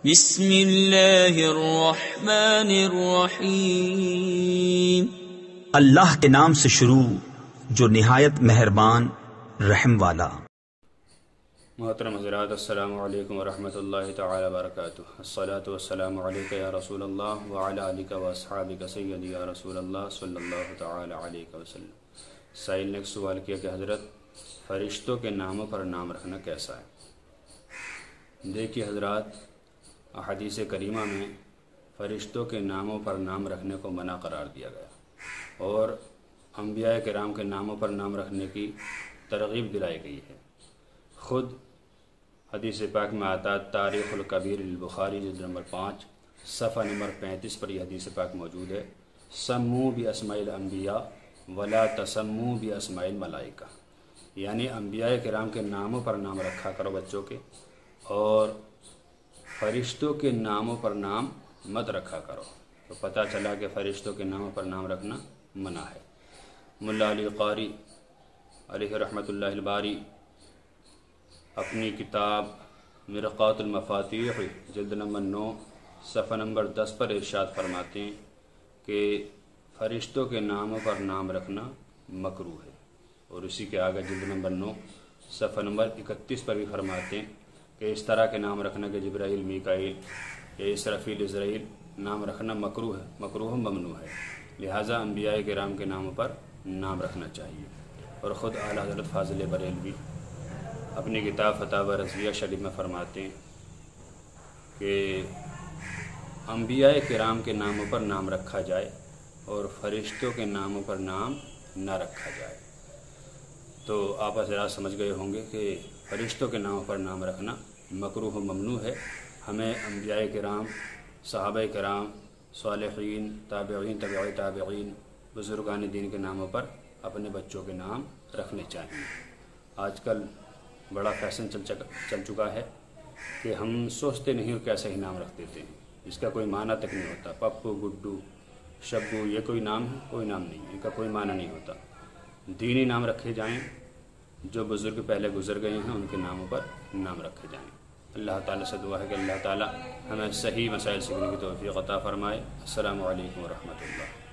بسم اللہ الرحمن الرحیم۔ اللہ کے نام سے شروع جو نہایت مہربان رحم والا۔ محترم حضرات، السلام علیکم ورحمۃ اللہ تعالی وبرکاتہ۔ الصلاۃ والسلام علیک یا رسول اللہ وعلی آلک واصحابک سیدی یا رسول اللہ صلی اللہ تعالی علیہ وسلم۔ سائل نے ایک سوال کیا کہ حضرت فرشتوں کے ناموں پر نام رکھنا کیسا ہے؟ دیکھیے حضرات، احادیث کریمہ میں فرشتوں کے ناموں پر نام رکھنے کو منع قرار دیا گیا اور انبیاء کرام کے ناموں پر نام رکھنے کی ترغیب دلائی گئی ہے۔ خود حدیث پاک میں آتا تاریخ الکبیر البخاری جلد نمبر 5 صفحہ نمبر 35 پر یہ حدیث پاک موجود ہے، سموا باسماء الانبیاء ولا تسموا باسماء الملائکہ، یعنی انبیاء کرام کے ناموں پر نام رکھا کرو بچوں کے، اور فرشتوں کے ناموں پر نام مت رکھا کرو۔ تو پتہ چلا کہ فرشتوں کے ناموں پر نام رکھنا منع ہے۔ ملا علی قاری علیہ رحمۃ اللہ الباری اپنی کتاب مرقات المفاتیح جلد نمبر 9 صفحہ نمبر 10 پر ارشاد فرماتے ہیں کہ فرشتوں کے ناموں پر نام رکھنا مکروہ ہے، اور اسی کے آگے جلد نمبر 9 صفحہ نمبر 31 پر بھی فرماتے ہیں کہ اس طرح کے نام رکھنا کہ جبرائیل، میکائیل یا اسرافیل، اسرائیل نام رکھنا مکروہ ہے، مکروہ ممنوع ہے، لہٰذا انبیاء کرام کے ناموں پر نام رکھنا چاہیے۔ اور خود اعلیٰ حضرت فاضل بریلوی اپنی کتاب فتاوی رضویہ شریف میں فرماتے ہیں کہ انبیاء کرام کے ناموں پر نام رکھا جائے اور فرشتوں کے ناموں پر نام نہ رکھا جائے۔ تو آپ حضرات سمجھ گئے ہوں گے کہ فرشتوں کے ناموں پر نام رکھنا مکروہ و ممنوع ہے۔ ہمیں انبیاء کرام، صحابہ کرام، صالحین، تابعین، تبع تابعین، بزرگان دین کے ناموں پر اپنے بچوں کے نام رکھنے چاہیے۔ آج کل بڑا فیشن چل چکا ہے کہ ہم سوچتے نہیں اور کیسے ہی نام رکھ دیتے ہیں، اس کا کوئی معنی تک نہیں ہوتا۔ پپو، گڈو، شبو، یہ کوئی نام ہے؟ کوئی نام نہیں، ان کا کوئی معنی نہیں ہوتا۔ دینی نام رکھے جائیں، جو بزرگ پہلے گزر گئے ہیں ان کے ناموں پر نام رکھے جائیں۔ اللہ تعالیٰ سے دعا ہے کہ اللہ تعالیٰ ہمیں صحیح مسائل سیکھنے کی توفیق عطا فرمائے۔ السلام علیکم ورحمۃ اللہ۔